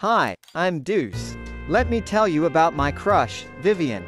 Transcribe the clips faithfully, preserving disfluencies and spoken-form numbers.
Hi, I'm Deuce. Let me tell you about my crush, Vivian.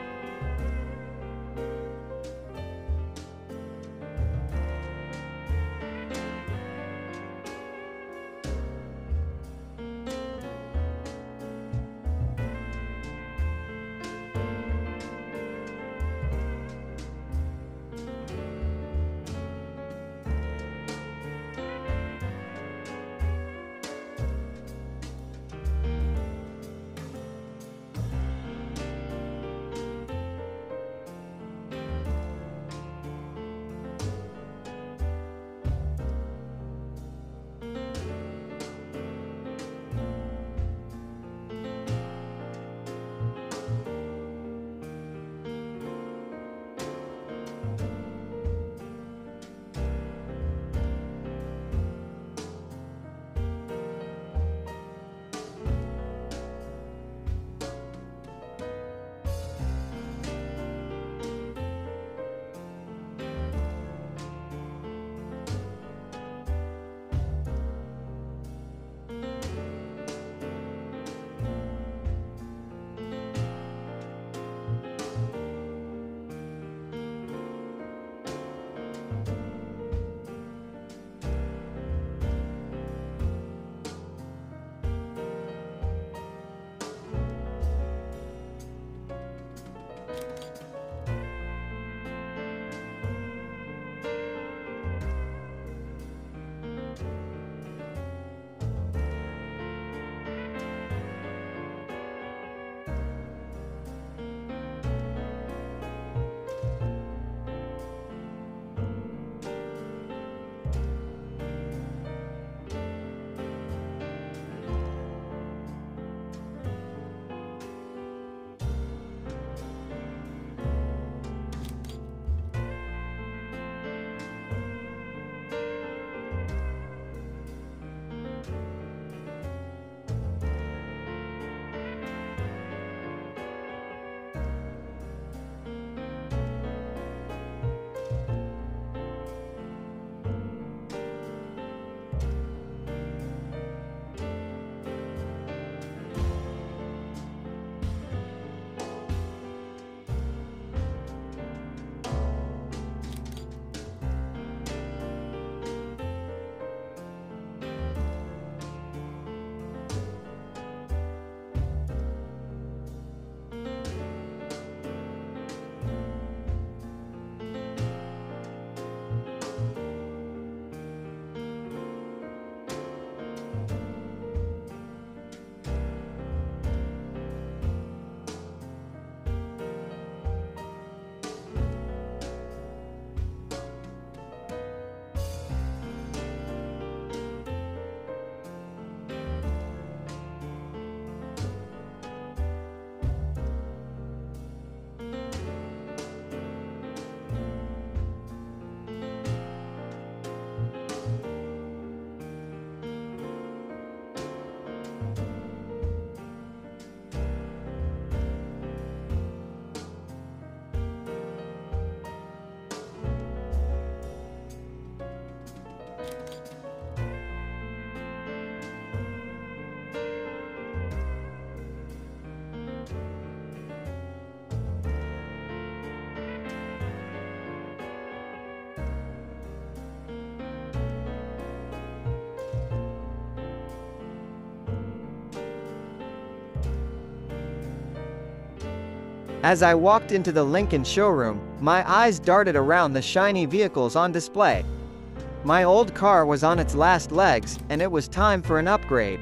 As I walked into the Lincoln showroom, my eyes darted around the shiny vehicles on display. My old car was on its last legs, and it was time for an upgrade.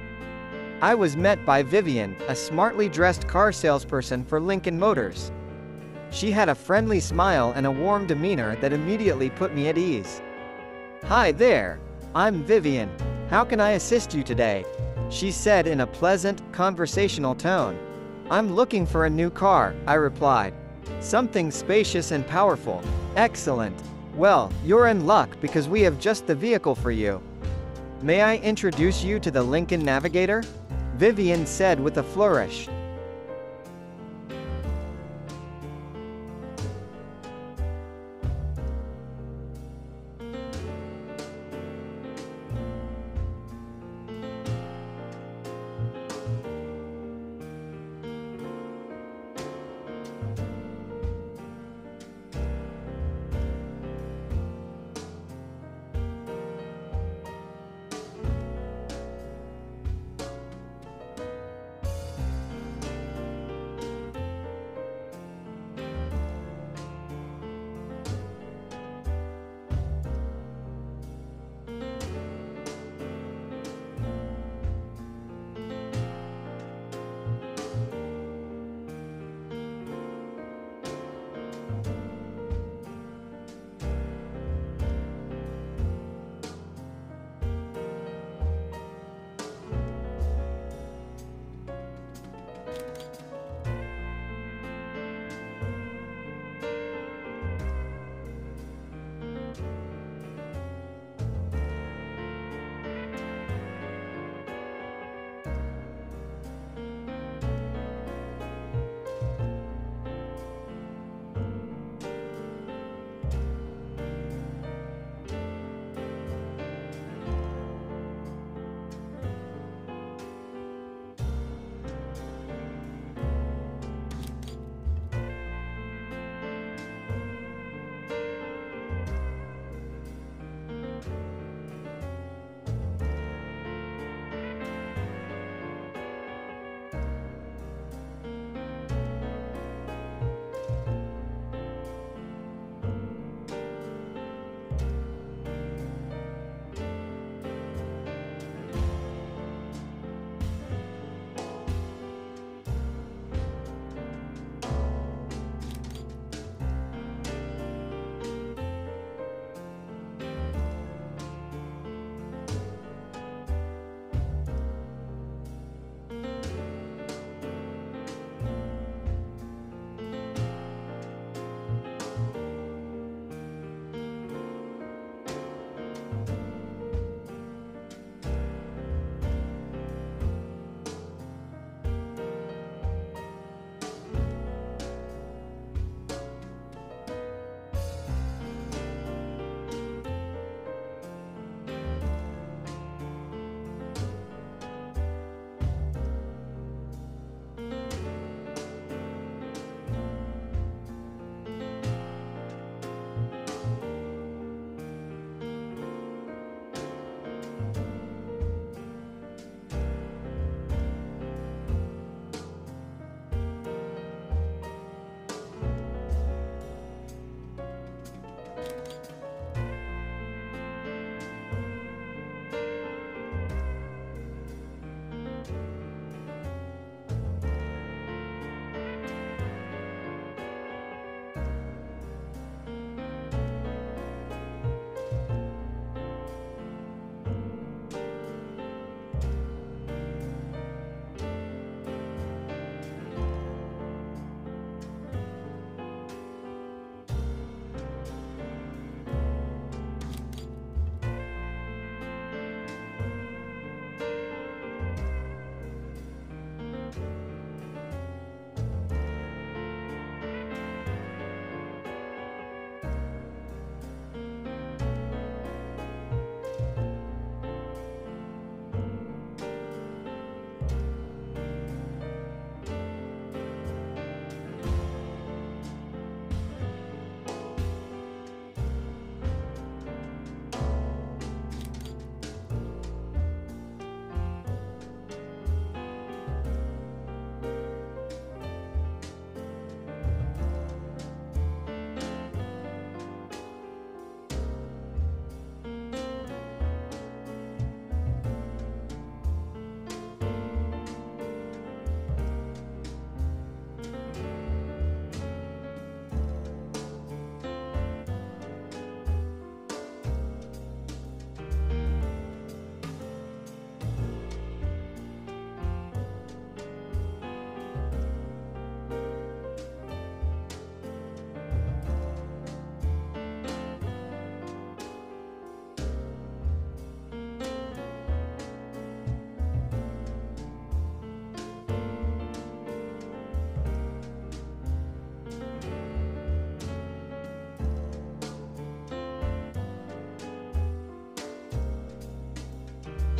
I was met by Vivian, a smartly dressed car salesperson for Lincoln Motors. She had a friendly smile and a warm demeanor that immediately put me at ease. "Hi there. I'm Vivian. How can I assist you today?" she said in a pleasant, conversational tone. "I'm looking for a new car," I replied. "Something spacious and powerful." "Excellent. Well, you're in luck because we have just the vehicle for you. May I introduce you to the Lincoln Navigator?" Vivian said with a flourish.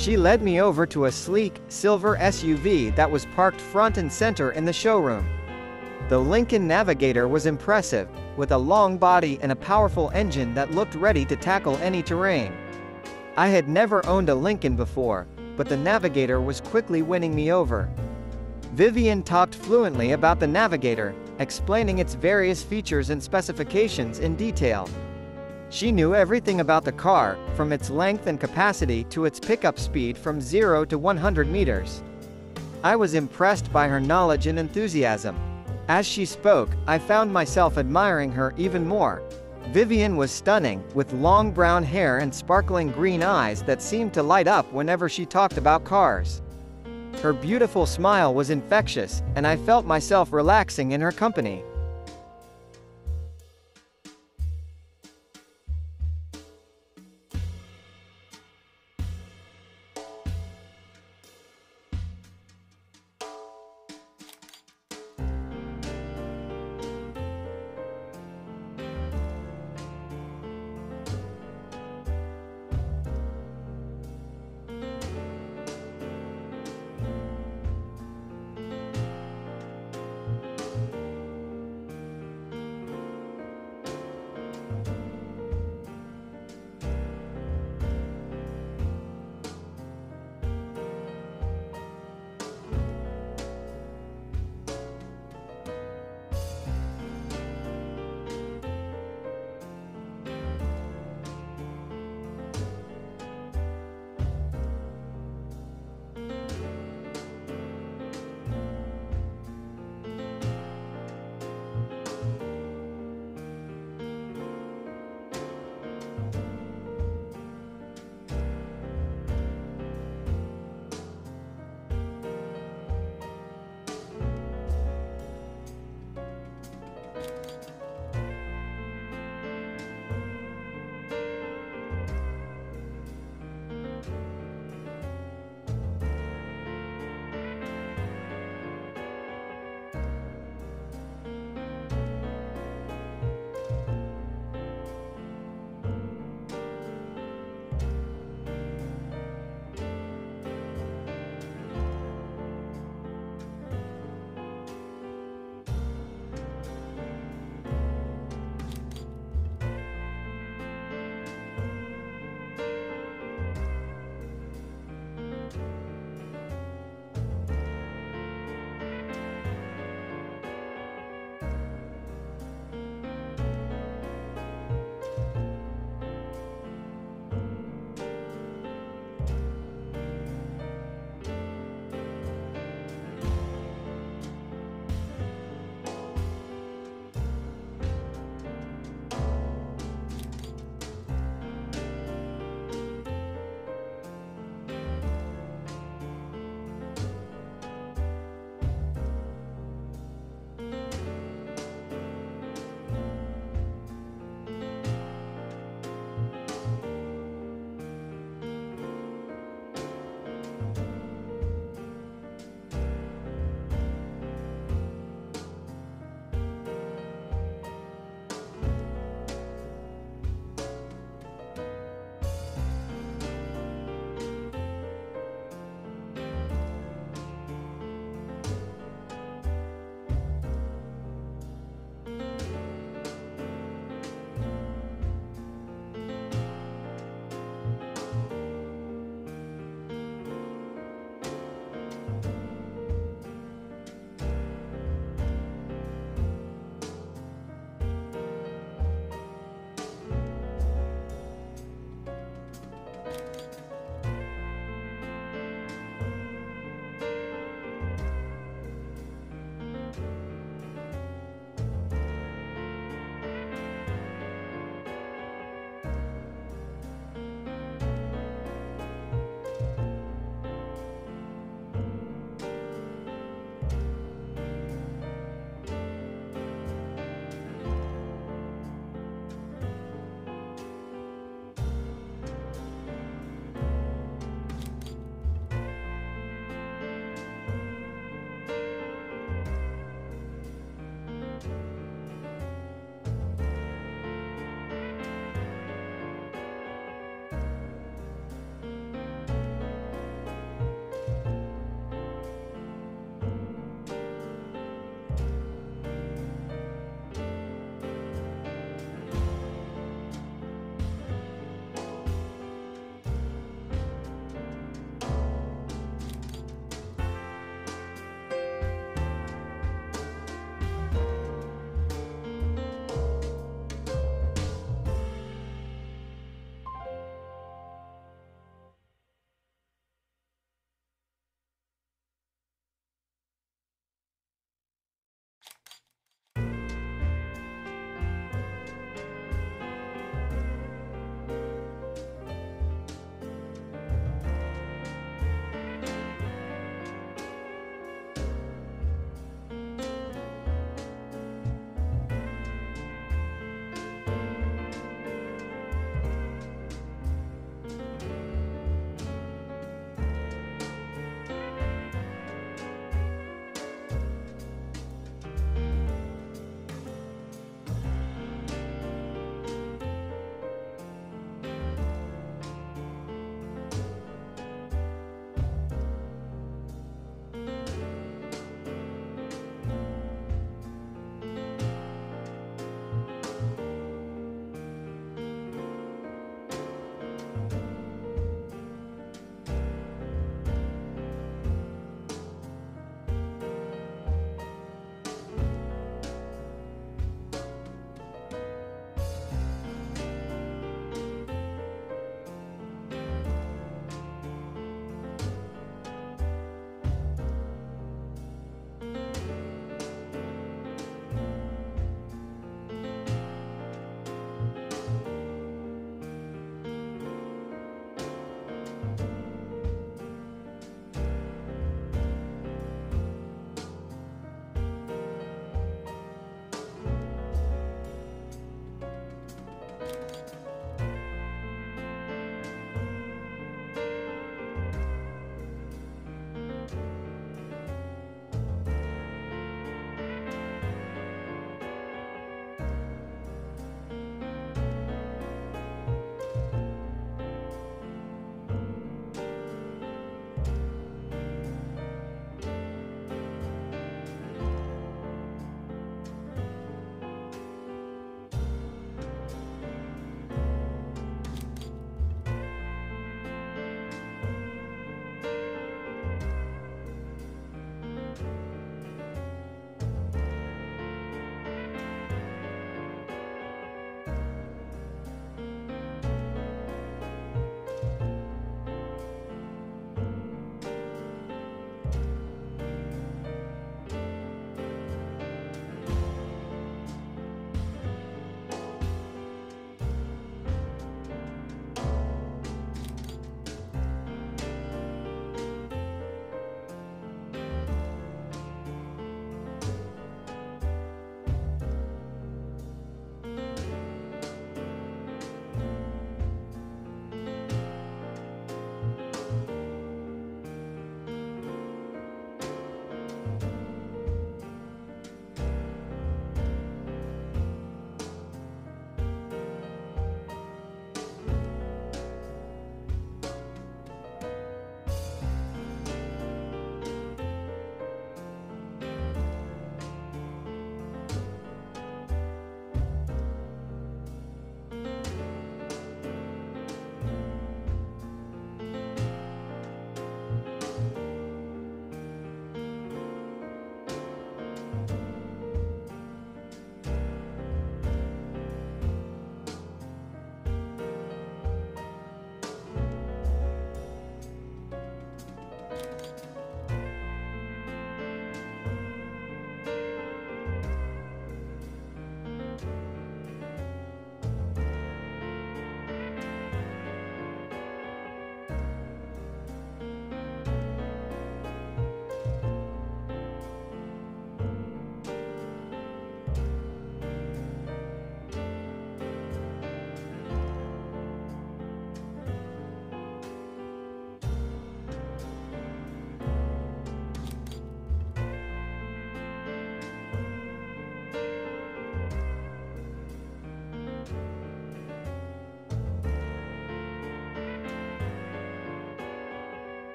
She led me over to a sleek, silver S U V that was parked front and center in the showroom. The Lincoln Navigator was impressive, with a long body and a powerful engine that looked ready to tackle any terrain. I had never owned a Lincoln before, but the Navigator was quickly winning me over. Vivian talked fluently about the Navigator, explaining its various features and specifications in detail. She knew everything about the car, from its length and capacity to its pickup speed from zero to one hundred meters. I was impressed by her knowledge and enthusiasm. As she spoke, I found myself admiring her even more. Vivian was stunning, with long brown hair and sparkling green eyes that seemed to light up whenever she talked about cars. Her beautiful smile was infectious, and I felt myself relaxing in her company.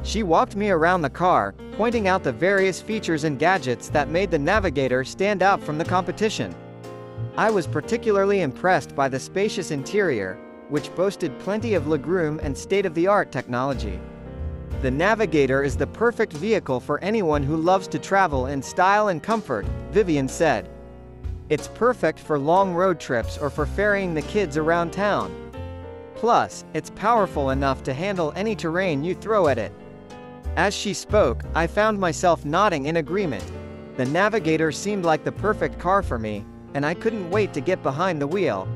She walked me around the car, pointing out the various features and gadgets that made the Navigator stand out from the competition. I was particularly impressed by the spacious interior, which boasted plenty of legroom and state-of-the-art technology. The Navigator is the perfect vehicle for anyone who loves to travel in style and comfort, Vivian said. It's perfect for long road trips or for ferrying the kids around town. Plus, it's powerful enough to handle any terrain you throw at it. As she spoke, I found myself nodding in agreement. The Navigator seemed like the perfect car for me, and I couldn't wait to get behind the wheel.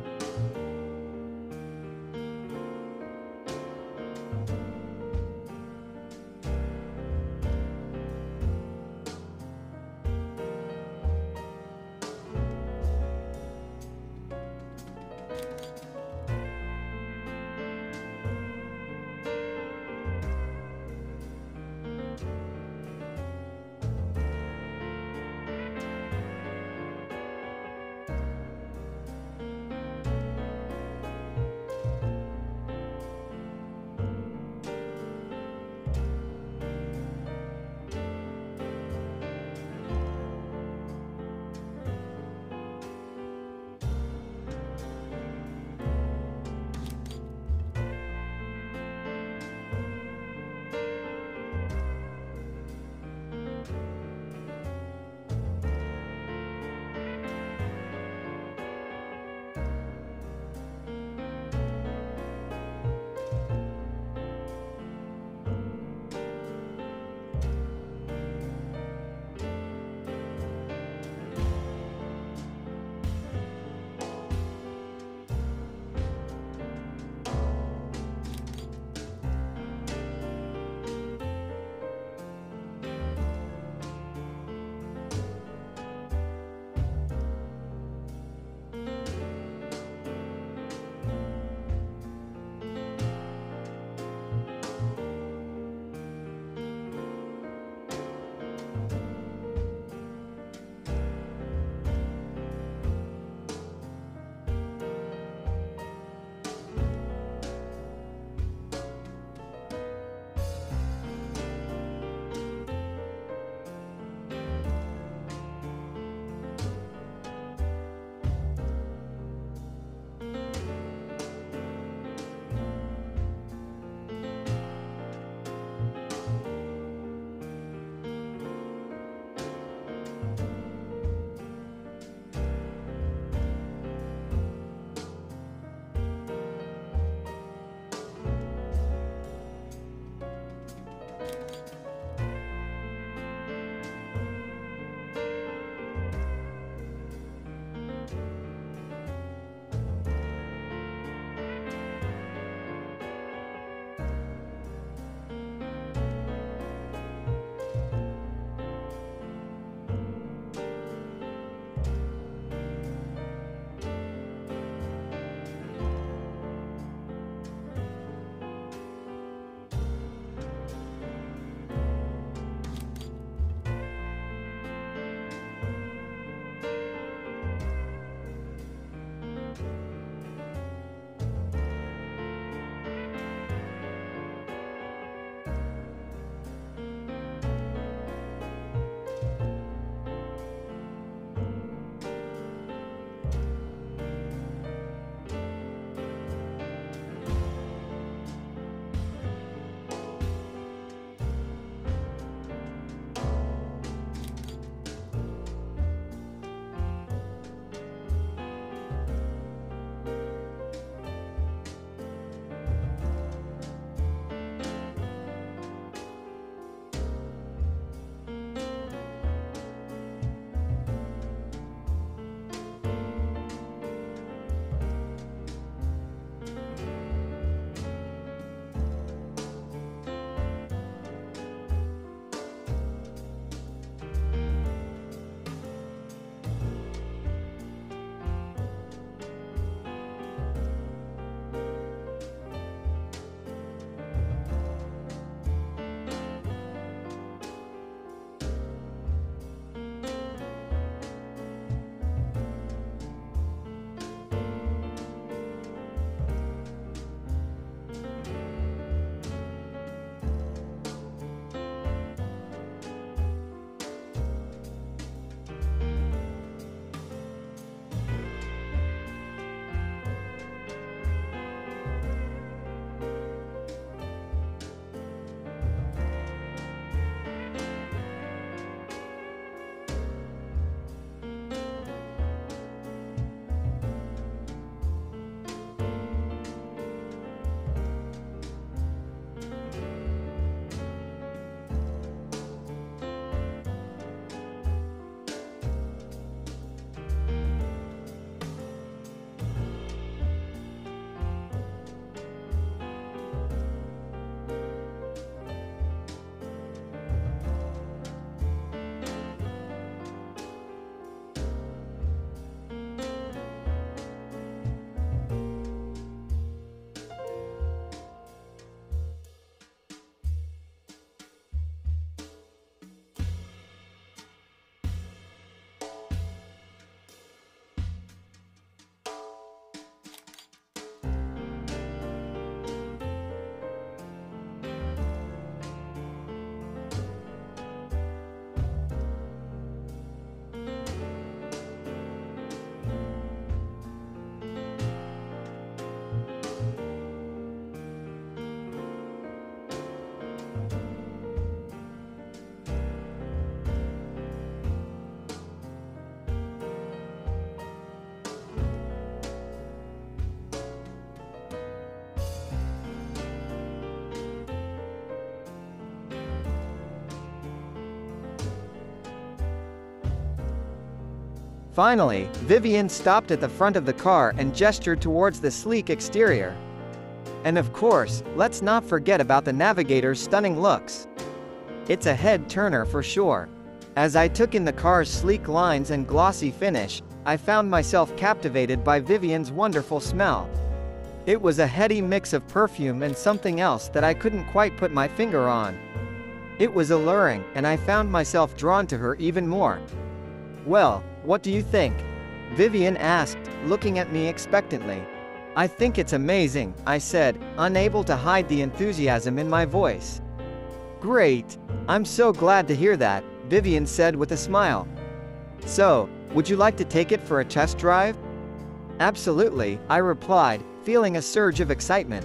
Finally, Vivian stopped at the front of the car and gestured towards the sleek exterior. And of course, let's not forget about the navigator's stunning looks. It's a head-turner for sure. As I took in the car's sleek lines and glossy finish, I found myself captivated by Vivian's wonderful smell. It was a heady mix of perfume and something else that I couldn't quite put my finger on. It was alluring, and I found myself drawn to her even more. "Well, what do you think?" Vivian asked, looking at me expectantly. "I think it's amazing," I said, unable to hide the enthusiasm in my voice. "Great! I'm so glad to hear that," Vivian said with a smile. "So, would you like to take it for a test drive?" "Absolutely," I replied, feeling a surge of excitement.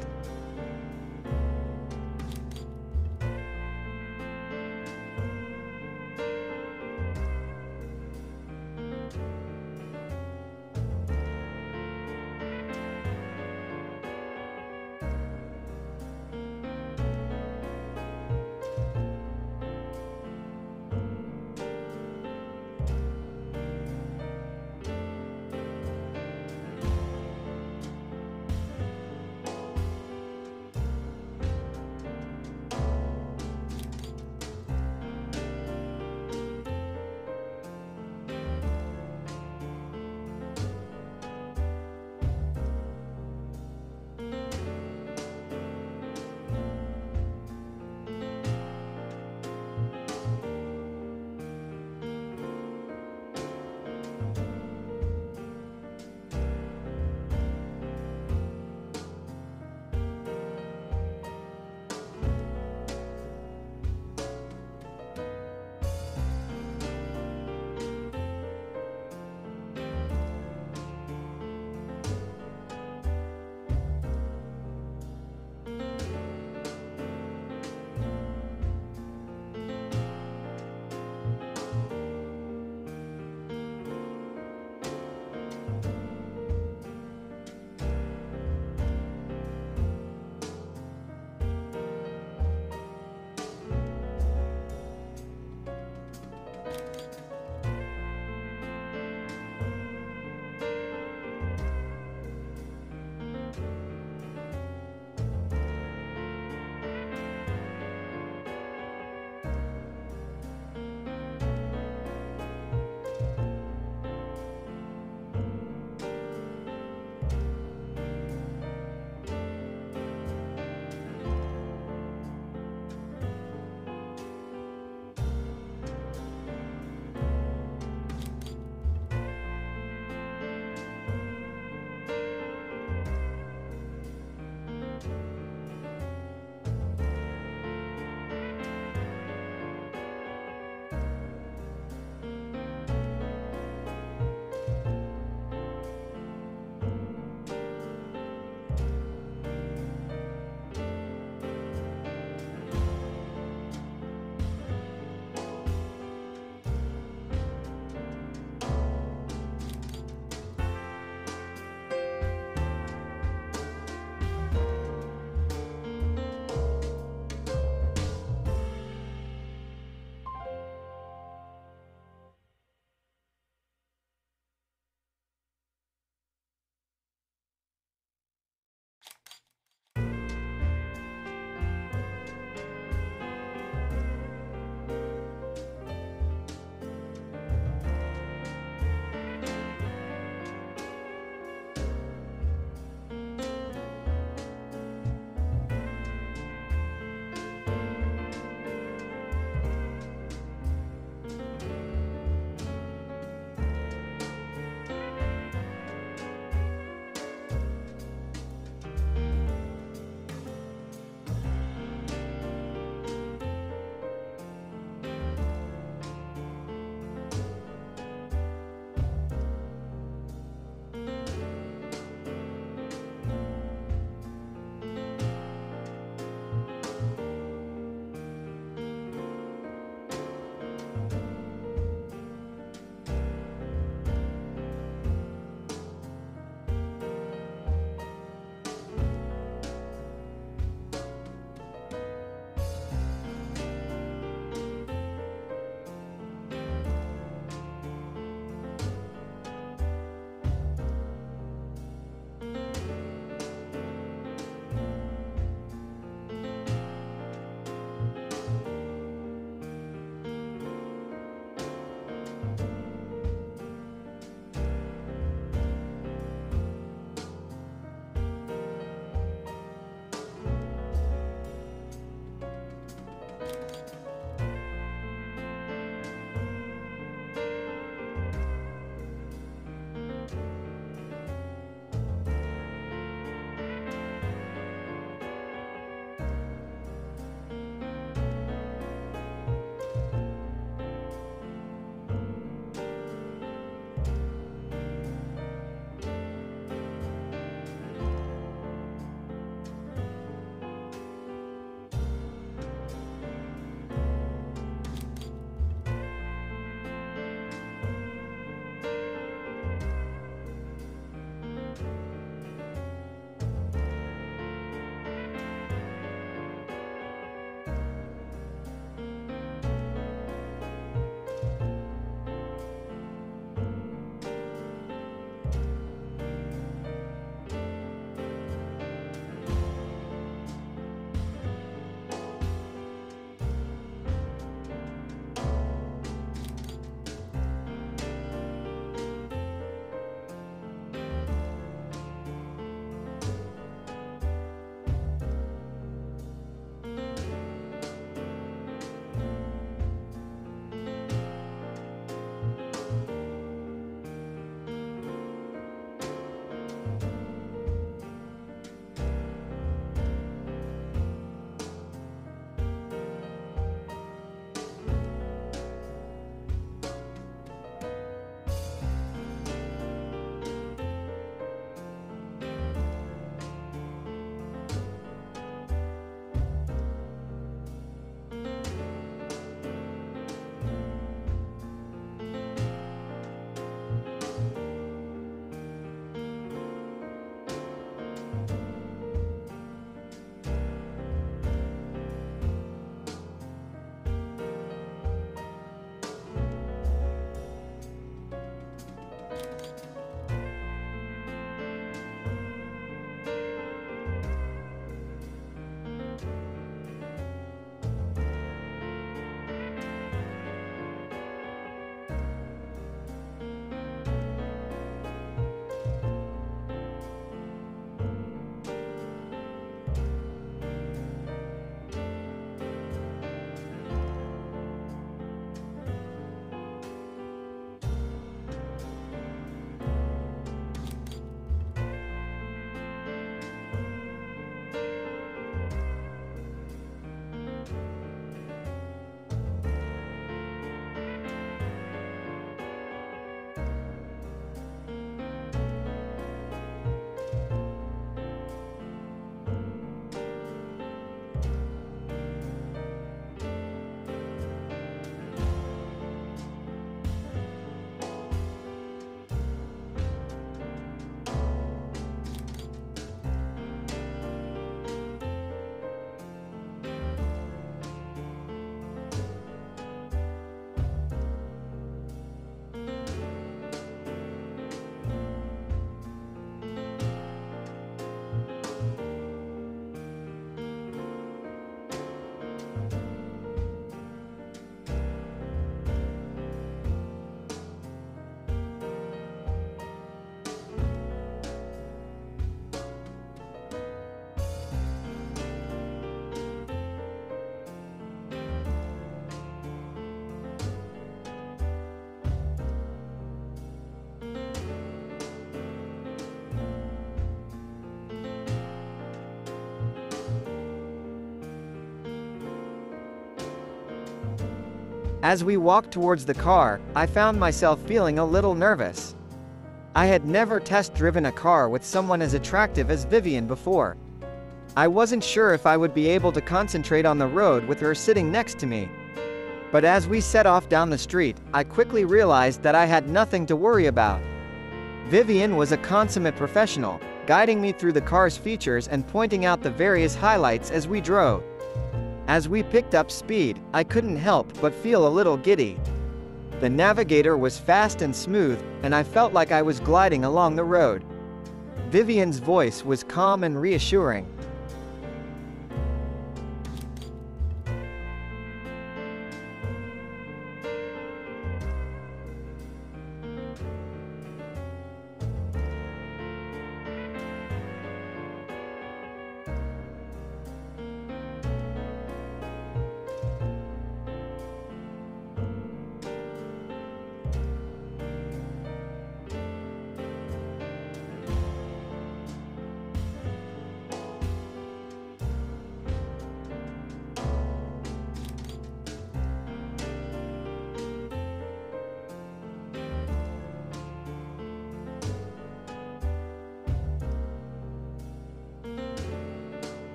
As we walked towards the car, I found myself feeling a little nervous. I had never test-driven a car with someone as attractive as Vivian before. I wasn't sure if I would be able to concentrate on the road with her sitting next to me. But as we set off down the street, I quickly realized that I had nothing to worry about. Vivian was a consummate professional, guiding me through the car's features and pointing out the various highlights as we drove. As we picked up speed, I couldn't help but feel a little giddy. The Navigator was fast and smooth, and I felt like I was gliding along the road. Vivian's voice was calm and reassuring,